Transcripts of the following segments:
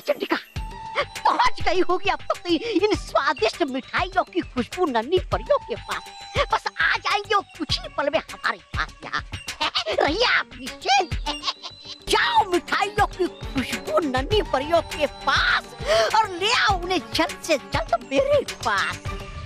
प्रचंडिका पहुंच गई होगी अब तक इन स्वादिष्ट मिठाइयों की खुशबू नन्ही परियों के पास। बस आ जाएंगे और कुछ ही पल में हमारे पास यहाँ। रहिए आप निश्चिंत। जाओ मिठाइयों की खुशबू नन्ही परियों के पास और ले आओ उन्हें जल्द से जल्द मेरे पास।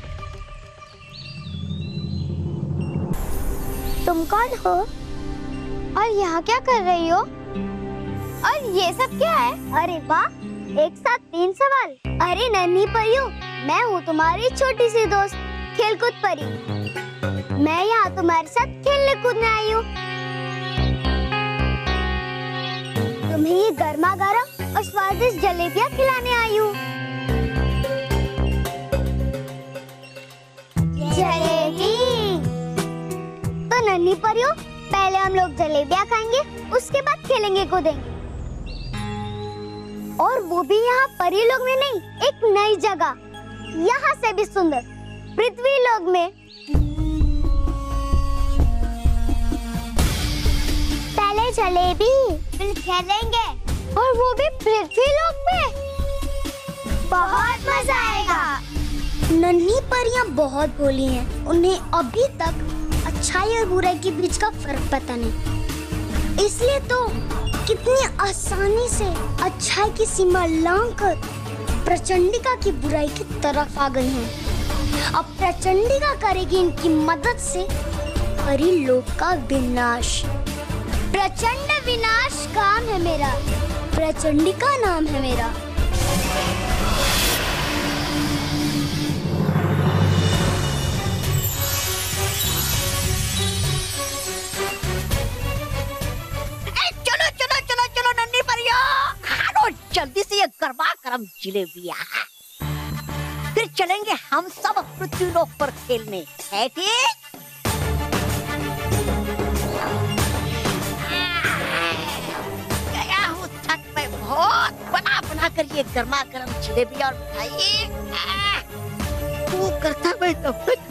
तुम कौन हो और यहाँ क्या कर रही हो? और ये सब क्या है? अरे वाह, एक साथ 3 सवाल। अरे नन्ही परियों, मैं हूँ तुम्हारी छोटी सी दोस्त खेलकूद परी। मैं यहाँ तुम्हारे साथ खेलने कूदने आई हूँ। तुम्हें ये गर्मा गर्म और स्वादिष्ट जलेबियाँ खिलाने आई हूँ। जलेबी। तो नन्ही परियों, पहले हम लोग जलेबियाँ खाएंगे, उसके बाद खेलेंगे कूदेंगे। और वो भी यहाँ परी लोग में नहीं, एक नई जगह, यहाँ से भी सुंदर, पृथ्वी लोक में। पहले जलेबी, फिर खेलेंगे, और वो भी पृथ्वी लोक में। बहुत मजा आएगा। नन्ही परियां बहुत भोली हैं, उन्हें अभी तक अच्छाई और बुराई के बीच का फर्क पता नहीं। इसलिए तो कितनी आसानी से अच्छाई की सीमा लांघकर प्रचंडिका की बुराई की तरफ आ गई हैं। अब प्रचंडिका करेगी इनकी मदद से परी लोक का विनाश। प्रचंड विनाश काम है मेरा, प्रचंडिका नाम है मेरा। जल्दी से ये गर्मा गर्म जलेबियाँ, फिर चलेंगे हम सब पृथ्वी लोक पर खेलने, है ठीक? गया हूँ थक मैं बहुत, बना बना कर ये गर्मा गर्म जलेबी और मिठाई। वो करता मैं तब तक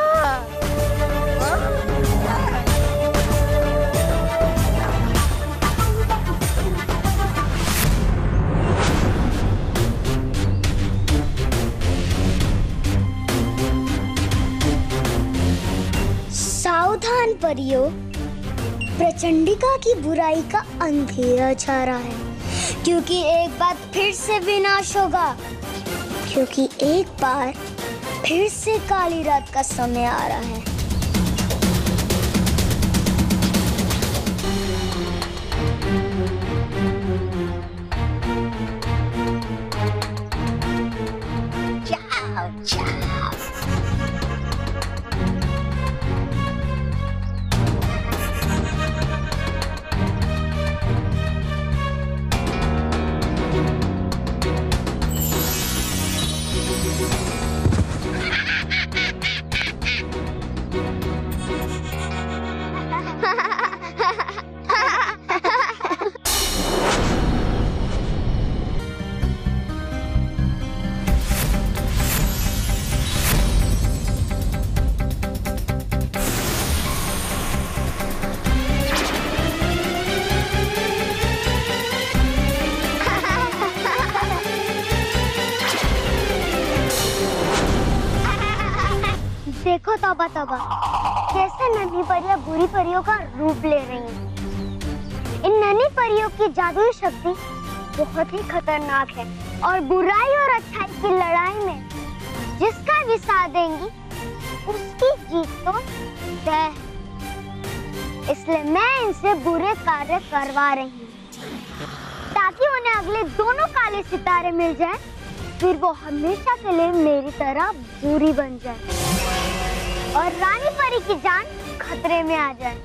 सावधान परियों, प्रचंडिका की बुराई का अंधेरा छा रहा है, क्योंकि एक बार फिर से विनाश होगा, क्योंकि एक बार फिर से काली रात का समय आ रहा है। जाओ जाओ। देखो तौबा तौबा, कैसे नन्ही परियां बुरी परियों का रूप ले रही हैं। इन नन्ही परियों की जादुई शक्ति बहुत ही खतरनाक है और बुराई और अच्छाई की लड़ाई में जिसका भी साथ देंगी उसकी जीत तो तय है। इसलिए मैं इनसे बुरे कार्य करवा रही हूँ ताकि उन्हें अगले दोनों काले सितारे मिल जाएं, फिर वो हमेशा के लिए मेरी तरह बुरी बन जाए और रानी परी की जान खतरे में आ जाए।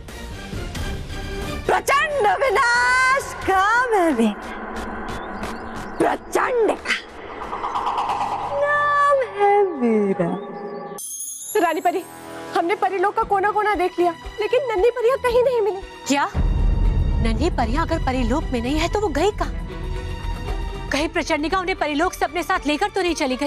प्रचंड विनाश काम है मेरा, प्रचंड नाम है मेरा। रानी परी, हमने परीलोक का कोना कोना देख लिया, लेकिन नन्ही परियां कहीं नहीं मिली। क्या नन्ही परियां अगर परीलोक में नहीं है तो वो गई कहाँ? कहीं प्रचंडिका उन्हें परीलोक से अपने साथ लेकर तो नहीं चली गई?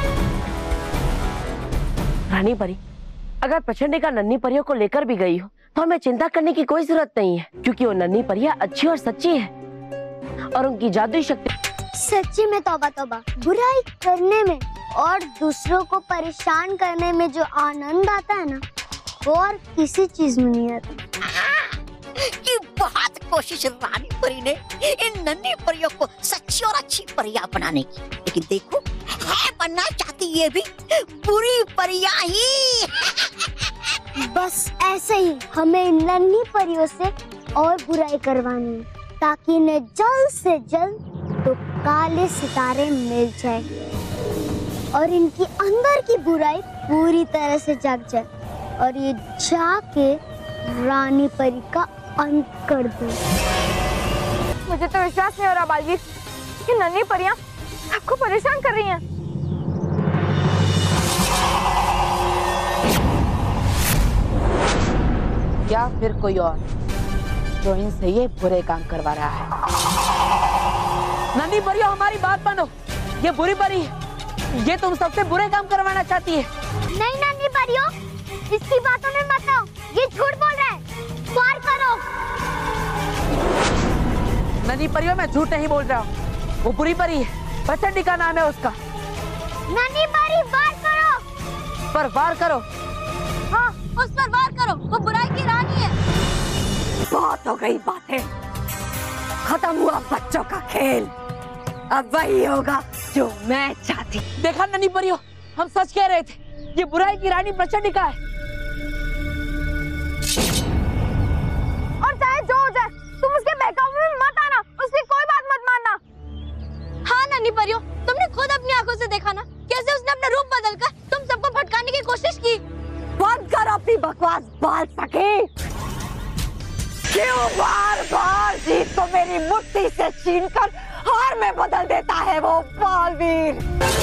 रानी परी, अगर प्रचंडिका नन्ही परियों को लेकर भी गई हो तो हमें चिंता करने की कोई जरूरत नहीं है, क्योंकि वो नन्ही परियां अच्छी और सच्ची है और उनकी जादुई शक्ति। सच्ची में तौबा तौबा, बुराई करने में और दूसरों को परेशान करने में जो आनंद आता है ना, वो और किसी चीज में नहीं आता। ये बहुत कोशिश रानी परी ने इन नन्ही परियों को सच्ची और अच्छी परियां बनाने की, लेकिन देखो है बनना चाहती ये भी बुरी परियां ही। बस ऐसे ही हमें इन नन्ही परियों से और बुराई करवानी है, ताकि इन्हें जल्द से जल्द तो काले सितारे मिल जाए और इनकी अंदर की बुराई पूरी तरह से जग जाए और ये जाके रानी परी का अंत कर दे। मुझे तो विश्वास नहीं हो रहा बालवीर कि नन्ही परियां सबको परेशान कर रही हैं। या फिर कोई और जो इनसे ये बुरे काम करवा रहा है। नन्ही परियों, हमारी बात मानो, ये बुरी परी है, ये तुम सबसे बुरे काम करवाना चाहती है। नहीं नन्ही परियों, इसकी बातों में मत आओ, ये झूठ बोल रहा है। वार करो। नन्ही परियों, मैं झूठ नहीं बोल रहा हूँ, वो बुरी परी है, प्रचंडी का नाम है उसका। नन्ही परी वार करो। पर वार करो। हाँ, उस पर वार करो, वो बुराई की रानी है। बहुत हो गई बातें, खत्म हुआ बच्चों का खेल, अब वही होगा जो मैं चाहती। देखा नन्ही परियों, हम सच कह रहे थे, ये बुराई की रानी प्रचंडिका है। और चाहे जो हो जाए, तुम उसके बहकावे में मत आना, उसकी कोई बात मत मानना। हाँ नन्ही परियों, तुमने खुद अपनी आंखों से देखा ना, कैसे उसने अपना रूप बदलकर तुम सबको भटकाने की कोशिश की। बंद कर अपनी बकवास बाल सके। क्यों बार-बार जीत को मेरी मुट्ठी से छीनकर हार में बदल देता है वो बालवीर।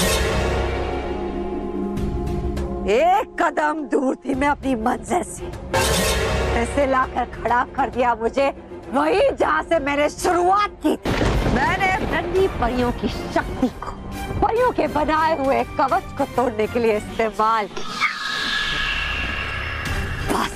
एक कदम दूर थी मैं अपनी मंजिल से, ऐसे लाकर खड़ा कर दिया मुझे वही जहाँ से मैंने शुरुआत की थी। मैंने नन्ही परियों की शक्ति को परियों के बनाए हुए कवच को तोड़ने के लिए इस्तेमाल किया। बस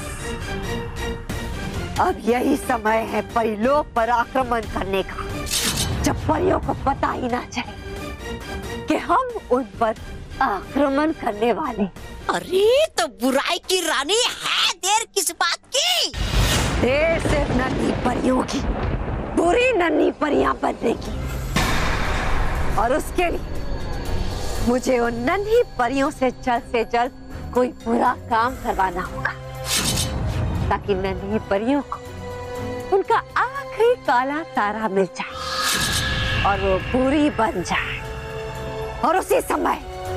अब यही समय है परिलोक पर आक्रमण करने का, जब परियों को पता ही ना चले कि हम उन पर आक्रमण करने वाले। अरे तो बुराई की रानी है, देर किस बात की? देर सिर्फ नन्ही परियों की, बुरी नन्ही परियां बनने की, और उसके लिए मुझे उन नन्ही परियों से जल्द कोई बुरा काम करवाना होगा, ताकि नन्ही परियों को उनका आखिरी काला तारा मिल जाए और वो बुरी बन जाए, और उसी समय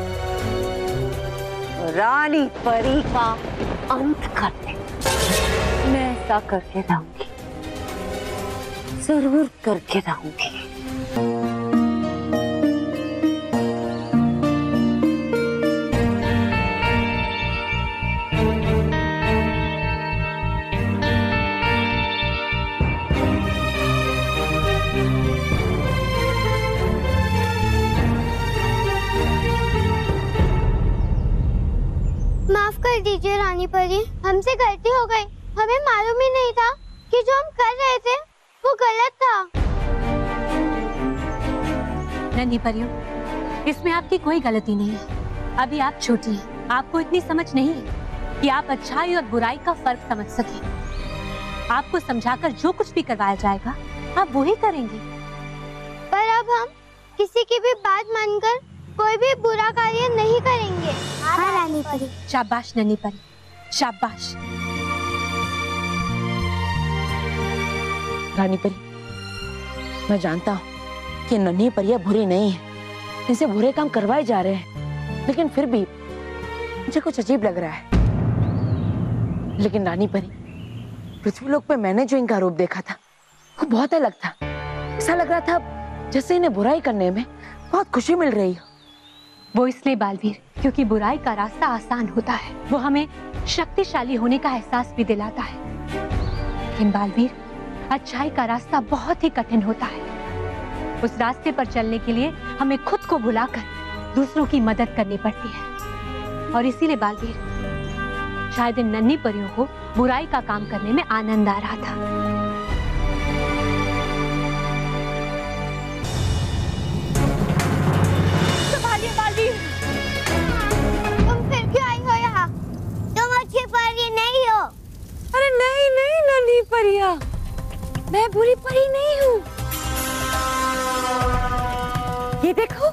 रानी परी का अंत कर दे। मैं ऐसा करके रहूंगी, जरूर करके रहूंगी। माफ कर दीजिए रानी परी, हमसे गलती हो गई। हमें मालूम ही नहीं था कि जो हम कर रहे थे वो गलत था। नन्ही परियों, इसमें आपकी कोई गलती नहीं है। अभी आप छोटी हैं, आपको इतनी समझ नहीं है कि आप अच्छाई और बुराई का फर्क समझ सकें। आपको समझाकर जो कुछ भी करवाया जाएगा आप वो ही करेंगे। पर अब हम किसी की भी बात मानकर कोई भी बुरा कार्य नहीं करेंगे। हाँ रानी परी। शाबाश नन्ही परी, शाबाश। रानी परी, मैं जानता हूँ कि नन्ही परियां बुरी नहीं है, इनसे बुरे काम करवाए जा रहे हैं, लेकिन फिर भी मुझे कुछ अजीब लग रहा है। लेकिन रानी परी, पृथ्वीलोक पे मैंने जो इनका रूप देखा था वो बहुत अलग था। ऐसा लग रहा था जैसे इन्हें बुराई करने में बहुत खुशी मिल रही हो। वो इसलिए बालवीर क्योंकि बुराई का रास्ता आसान होता है, वो हमें शक्तिशाली होने का एहसास भी दिलाता है। लेकिन बालवीर, अच्छाई का रास्ता बहुत ही कठिन होता है। उस रास्ते पर चलने के लिए हमें खुद को भुलाकर दूसरों की मदद करनी पड़ती है। और इसीलिए बालवीर, शायद इन नन्ही परियों को बुराई का काम करने में आनंद आ रहा था। संभालिए मालवीन। तुम फिर क्यों आई हो यहाँ? तुम अच्छी परी नहीं हो। अरे नहीं नहीं नन्ही परिया, मैं बुरी परी नहीं हूँ। ये देखो,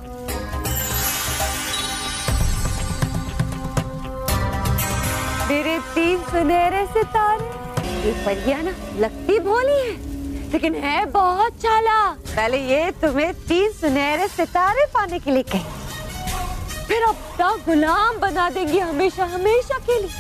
मेरे 3 सुनहरे सितारे। ये परियां ना लगती भोली है, लेकिन है बहुत चालाक। पहले ये तुम्हें 3 सुनहरे सितारे पाने के लिए कहे, फिर अपना गुलाम बना देंगी हमेशा हमेशा के लिए।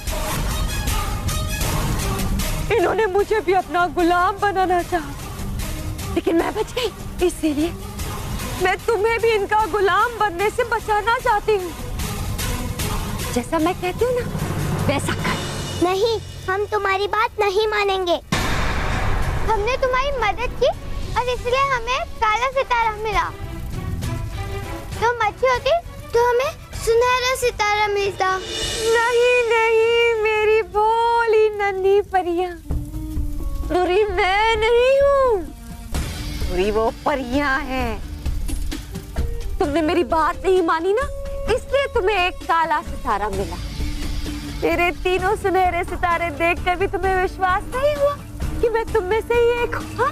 इन्होंने मुझे भी अपना गुलाम बनाना चाहा, लेकिन मैं बच गई। इसीलिए मैं तुम्हें भी इनका गुलाम बनने से बचाना चाहती हूँ। जैसा मैं कहती हूँ ना, वैसा कर। नहीं, हम तुम्हारी बात नहीं मानेंगे। हमने तुम्हारी मदद की और इसलिए हमें काला सितारा मिला। तुम अच्छी होती तो हमें सुनहरा सितारा मिलता। नहीं नहीं मेरी भोली नन्ही परियां, बुरी मैं नहीं हूँ, बुरी वो परियां हैं। तुमने मेरी बात नहीं मानी ना, इसलिए तुम्हें एक काला सितारा मिला। मेरे 3 सुनहरे सितारे देखकर भी तुम्हें विश्वास नहीं हुआ कि मैं तुम में से ही एक हूँ?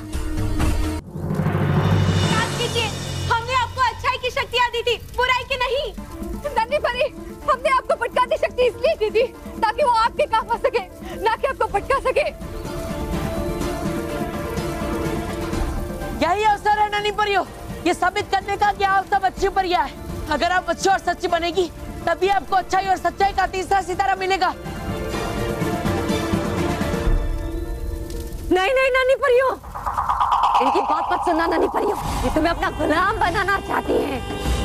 याद कीजिए, हमने आपको अच्छाई की शक्तियाँ दी थी, बुराई की नहीं। नन्ही परी, हमने आपको भटकाती शक्ति इसलिए दी थी ताकि वो आपके काम आ सके, ना कि आपको भटका सके। यही अवसर है नन्ही परियों, ये साबित करने का कि आप सब अच्छी परियां हैं। अगर आप अच्छी और सच्ची बनेगी, तभी आपको अच्छाई और सच्चाई का 3रा सितारा मिलेगा। नहीं नहीं नन्ही परियों, इनकी बात मत सुनना नन्ही परियों, ये तुम्हें अपना गुलाम बनाना चाहती हैं।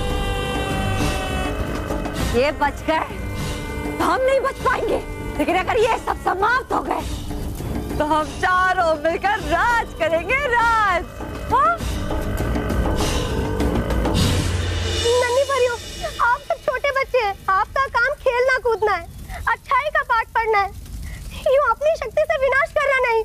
ये बच गए तो हम नहीं बच पाएंगे, लेकिन अगर ये सब समाप्त हो गए तो हम चारों मिलकर राज करेंगे, राज। हाँ? नन्ही परियों, आप सब छोटे बच्चे हैं, आपका काम खेलना कूदना है, अच्छाई का पाठ पढ़ना है, यूं अपनी शक्ति से विनाश करना नहीं।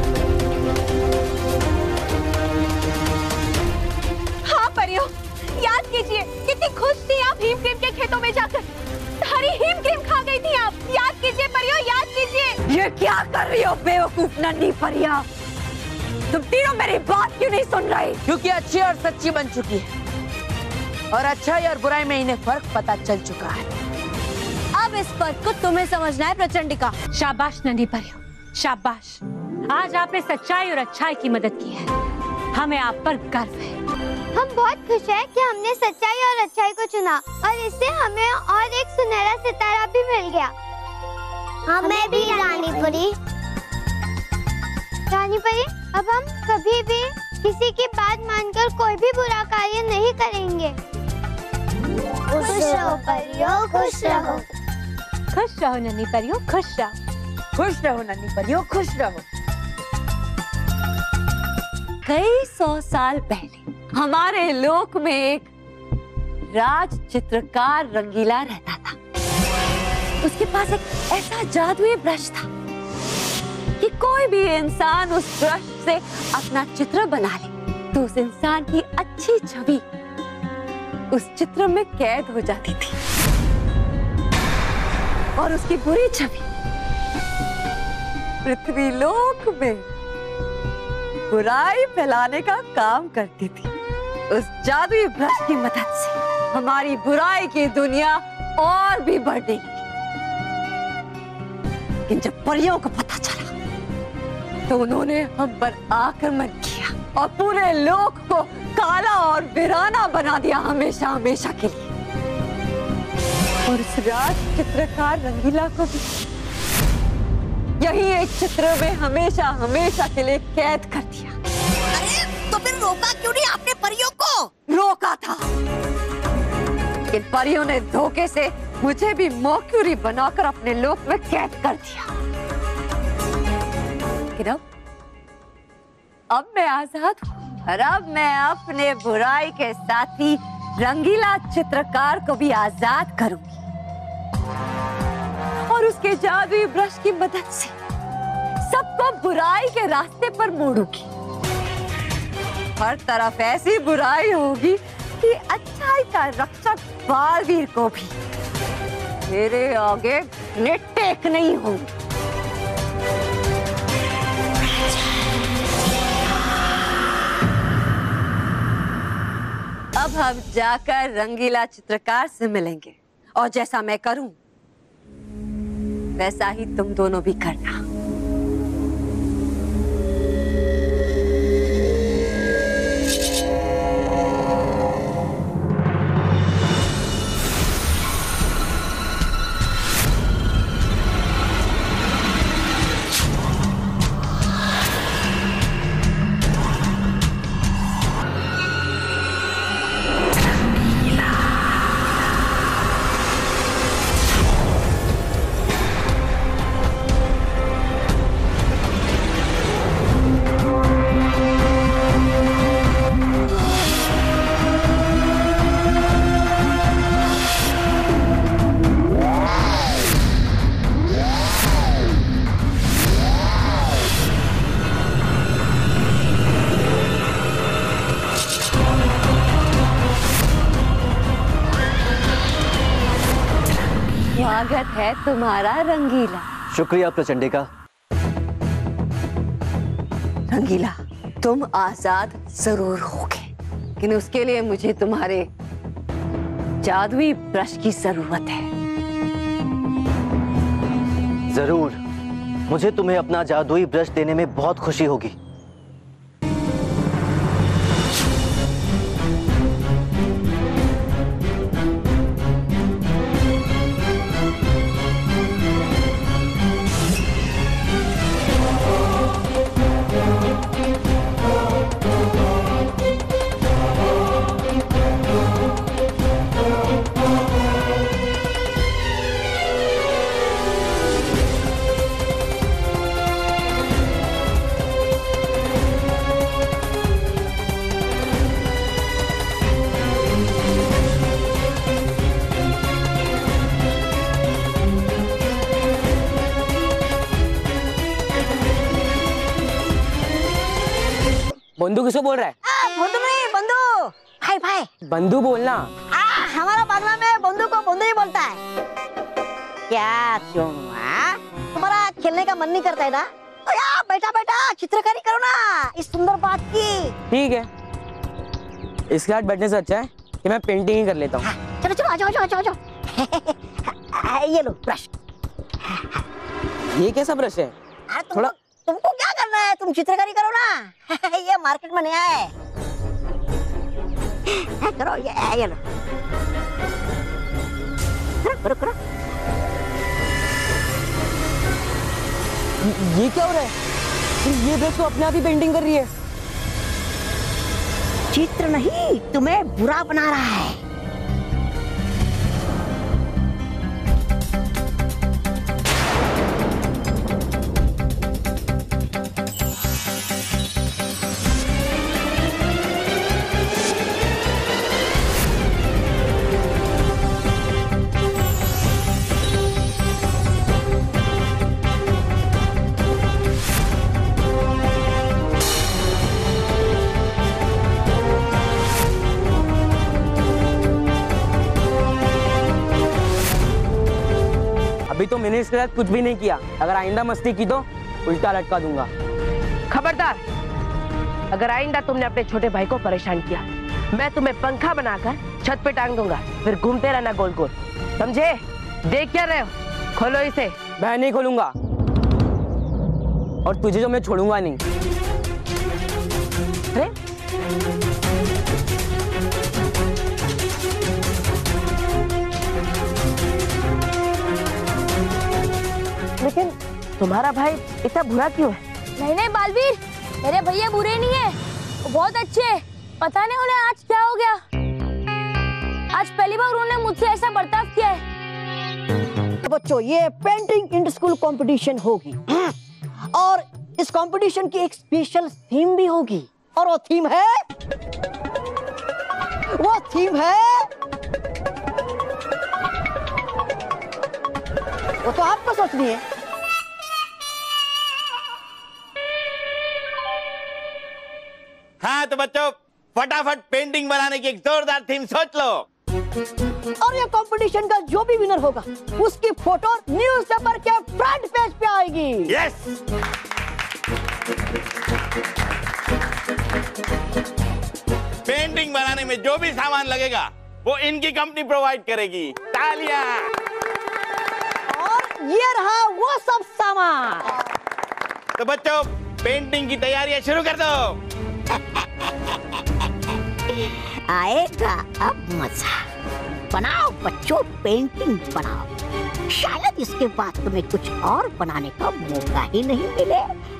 हाँ परियों, याद कीजिए कितनी खुश थी आप हीम क्रीम के खेतों में जाकर, हरी हीम क्रीम खा गई थी आप। याद कीजिए परियों, याद कीजिए। ये क्या कर रही हो बेवकूफ नन्ही परियां? तुम तीनों मेरी बात क्यों नहीं सुन रही? क्योंकि अच्छी और सच्ची बन चुकी है, और अच्छाई और बुराई में इन्हें फर्क पता चल चुका है। अब इस फर्क को तुम्हें समझना है प्रचंडिका। शाबाश नन्ही परियों, शाबाश। आज आपने सच्चाई और अच्छाई की मदद की है, हमें आप पर गर्व है। हम बहुत खुश हैं कि हमने सच्चाई और अच्छाई को चुना और इससे हमें और एक सुनहरा सितारा भी मिल गया। हमें भी रानी परी। रानी परी, अब हम कभी भी किसी की बात मानकर कोई भी बुरा कार्य नहीं करेंगे। खुश रहो परियों, खुश रहो। खुश रहो नन्ही परियों, खुश रहो। खुश रहो नन्ही परियों, खुश रहो। कई 100 साल पहले हमारे लोक में एक राज चित्रकार रंगीला रहता था। उसके पास एक ऐसा जादुई ब्रश था कि कोई भी इंसान उस ब्रश से अपना चित्र बना ले तो उस इंसान की अच्छी छवि उस चित्र में कैद हो जाती थी और उसकी बुरी छवि पृथ्वीलोक में बुराई फैलाने का काम करती थी। उस जादुई ब्रश की मदद से हमारी बुराई की दुनिया और भी बढ़ने लगी। लेकिन जब परियों को पता चला तो उन्होंने हम पर आक्रमण किया और पूरे लोक को काला और वीराना बना दिया हमेशा हमेशा के लिए। और उस राज चित्रकार रंगीला को भी यही एक चित्र में हमेशा हमेशा के लिए कैद कर दिया। अरे तो फिर रोका क्यों नहीं आपने परियों को? रोका था, लेकिन परियों ने धोखे से मुझे भी मर्क्यूरी बनाकर अपने लोक में कैद कर दिया। लेकिन अब मैं आजाद हूँ और अब मैं अपने बुराई के साथी रंगीला चित्रकार को भी आजाद करूंगी और उसके जादुई ब्रश की मदद से वो बुराई के रास्ते पर मोड़ूंगी। हर तरफ ऐसी बुराई होगी कि अच्छाई का रक्षक बालवीर को भी मेरे आगे घुटने टेक नहीं होंगे। अब हम जाकर रंगीला चित्रकार से मिलेंगे और जैसा मैं करूं वैसा ही तुम दोनों भी करना। स्वागत है तुम्हारा रंगीला। शुक्रिया प्रचंडिका। रंगीला, तुम आजाद जरूर होगे, लेकिन उसके लिए मुझे तुम्हारे जादुई ब्रश की जरूरत है। जरूर, मुझे तुम्हें अपना जादुई ब्रश देने में बहुत खुशी होगी। बंधु किसको बोल रहा है? बंधु नहीं, बंधु भाई भाई। बंधु बोलना। हमारा बांग्ला में बंधु को बंधु ही बोलता है। क्या क्यों? तुम्हारा खेलने का मन नहीं करता है ना? तो यार बैठा बैठा चित्रकारी करो ना इस सुंदर बात की। ठीक है, इसके साथ बैठने से अच्छा है कि मैं पेंटिंग ही कर लेता हूँ। चलो चलो आ जाओ आ जाओ आ जाओ। ये लो ब्रश। ये कैसा ब्रश है? थोड़ा तुमको क्या करना है? तुम चित्रकारी करो ना। ये मार्केट में नया है। करो ये लो। करो करो। ये क्या हो रहा है? ये ब्रश तो अपने आप ही पेंटिंग कर रही है। चित्र नहीं, तुम्हें बुरा बना रहा है। अभी तो मैंने इसके साथ कुछ भी नहीं किया। अगर आइंदा मस्ती की तो उल्टा लटका दूंगा। खबरदार, अगर आइंदा तुमने अपने छोटे भाई को परेशान किया, मैं तुम्हें पंखा बनाकर छत पे टांग दूंगा, फिर घूमते रहना गोल गोल। समझे? देख क्या रहे हो? खोलो इसे। मैं नहीं खोलूंगा, और तुझे जो मैं छोड़ूंगा नहीं। अरे लेकिन तुम्हारा भाई इतना बुरा क्यों है? नहीं नहीं बालवीर, मेरे भैया बुरे नहीं है, वो बहुत अच्छे हैं। पता नहीं उन्हें आज क्या हो गया। आज पहली बार उन्होंने मुझसे ऐसा बर्ताव किया है। बच्चों, ये पेंटिंग इंटर स्कूल कंपटीशन होगी और इस कंपटीशन की एक स्पेशल थीम भी होगी, और वो थीम है वो तो आपको सोचनी है। हाँ तो बच्चों फटाफट पेंटिंग बनाने की एक जोरदार थीम सोच लो। और ये कंपटीशन का जो भी विनर होगा उसकी फोटो न्यूज़पेपर के फ्रंट पेज पे आएगी। यस। पेंटिंग बनाने में जो भी सामान लगेगा वो इनकी कंपनी प्रोवाइड करेगी। तालियां। और ये रहा वो सब सामान। तो बच्चों पेंटिंग की तैयारियां शुरू कर दो। आएगा अब मजा। बनाओ बच्चों पेंटिंग बनाओ। शायद इसके बाद तुम्हें कुछ और बनाने का मौका ही नहीं मिले।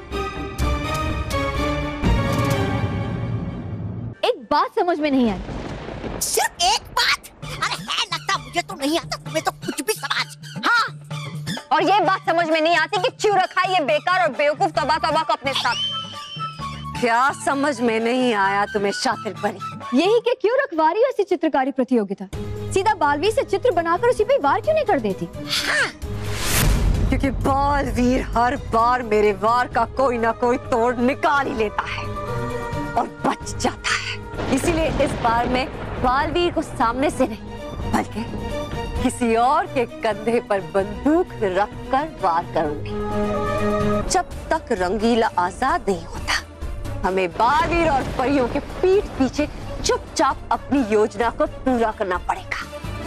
एक बात समझ में नहीं आई। सिर्फ एक बात? अरे है लगता मुझे तो नहीं आता, तुम्हें तो कुछ भी समझ। हाँ। और ये बात समझ में नहीं आती कि क्यों रखा है ये बेकार और बेवकूफ तबाह को अपने साथ। क्या समझ में नहीं आया तुम्हें शातिर परी? यही कि क्यों रखवा रही हो ऐसी चित्रकारी प्रतियोगिता? सीधा बालवीर से चित्र बनाकर उसी पे वार क्यों नहीं कर देती? हाँ। क्योंकि बालवीर हर बार मेरे वार का कोई ना कोई तोड़ निकाल ही लेता है और बच जाता है। इसीलिए इस बार मैं बालवीर को सामने से नहीं बल्कि किसी और के कंधे पर बंदूक रखकर वार करूंगी। जब तक रंगीला आजाद नहीं होता हमें बालवीर और परियों के पीठ पीछे चुपचाप अपनी योजना को पूरा करना पड़ेगा।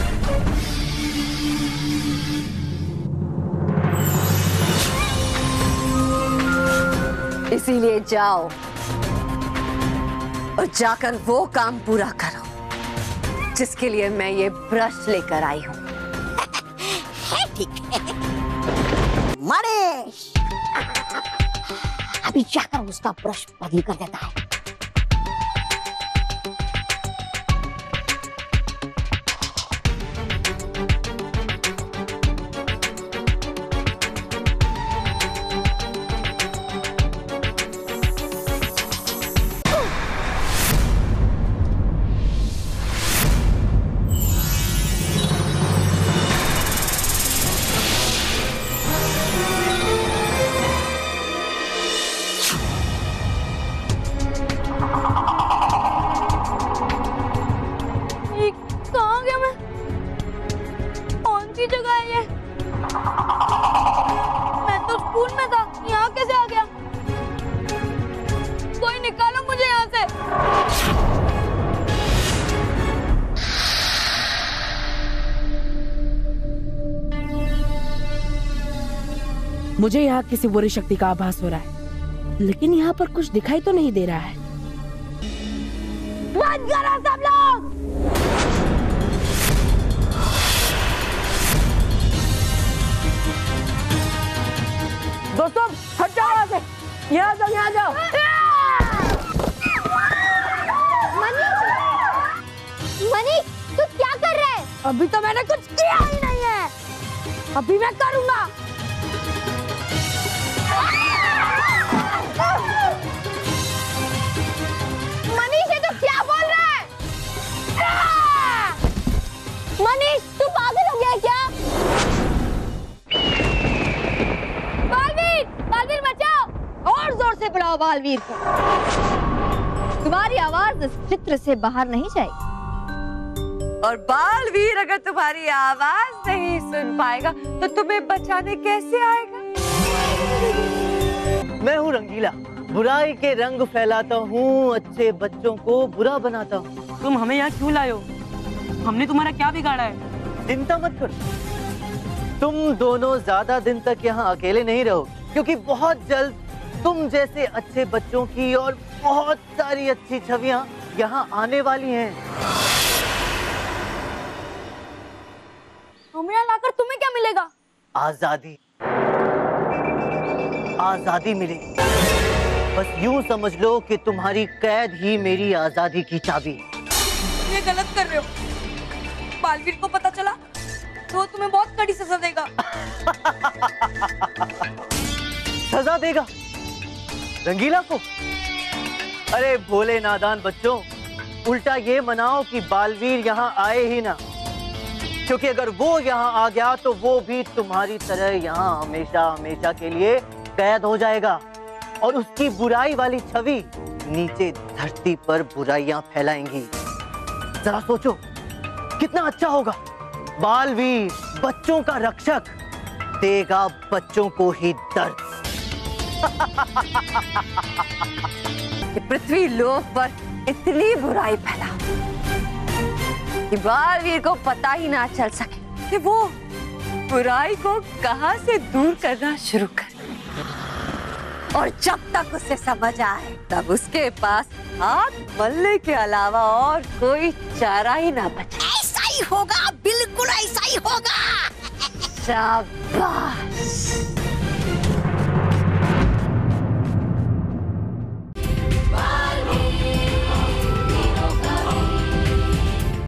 इसीलिए जाओ और जाकर वो काम पूरा करो जिसके लिए मैं ये ब्रश लेकर आई हूँ। ठीक है मणेश, अभी जाकर उसका ब्रश बदल कर देता है। मुझे यहाँ किसी बुरी शक्ति का आभास हो रहा है, लेकिन यहाँ पर कुछ दिखाई तो नहीं दे रहा है। बंद करो सब लोग। दोस्तों हट जाओ यहाँ से, यहाँ जाओ, यहाँ जाओ। मनीष तू क्या कर रहा है? अभी तो मैंने कुछ किया ही नहीं है, अभी मैं करूंगा। मनीष ये तो क्या बोल रहा है? मनीष तू पागल हो गया क्या? बालवीर, बालवीर बचाओ! और जोर से बुलाओ बालवीर को। तुम्हारी आवाज इस चित्र से बाहर नहीं जाएगी। और बालवीर अगर तुम्हारी आवाज नहीं सुन पाएगा तो तुम्हें बचाने कैसे आएगा? मैं हूँ रंगीला, बुराई के रंग फैलाता हूँ, अच्छे बच्चों को बुरा बनाता हूँ। तुम हमें यहाँ क्यों लाए हो? हमने तुम्हारा क्या बिगाड़ा है? चिंता मत करो, तुम दोनों ज्यादा दिन तक यहाँ अकेले नहीं रहो, क्योंकि बहुत जल्द तुम जैसे अच्छे बच्चों की और बहुत सारी अच्छी छवियां यहाँ आने वाली हैं। हमें यहाँ लाकर तुम्हें क्या मिलेगा? आजादी, आजादी मिलेगी। बस यूं समझ लो कि तुम्हारी कैद ही मेरी आजादी की चाबी। ये गलत कर रहे हो। बालवीर को पता चला तो तुम्हें बहुत कड़ी सजा देगा। सजा देगा रंगीला को? अरे भोले नादान बच्चों, उल्टा ये मनाओ कि बालवीर यहाँ आए ही ना, क्योंकि अगर वो यहाँ आ गया तो वो भी तुम्हारी तरह यहाँ हमेशा हमेशा के लिए कैद हो जाएगा और उसकी बुराई वाली छवि नीचे धरती पर बुराइयां फैलाएंगी। जरा सोचो कितना अच्छा होगा। बालवीर बच्चों का रक्षक देगा बच्चों को ही दर्द। कि पृथ्वी लोक पर इतनी बुराई फैला कि बालवीर को पता ही ना चल सके कि वो बुराई को कहां से दूर करना शुरू करे। और जब तक उसे समझ आए तब उसके पास हाथ मलने के अलावा और कोई चारा ही ना बचे। ऐसा ही होगा, बिल्कुल ऐसा ही होगा। शाबाश।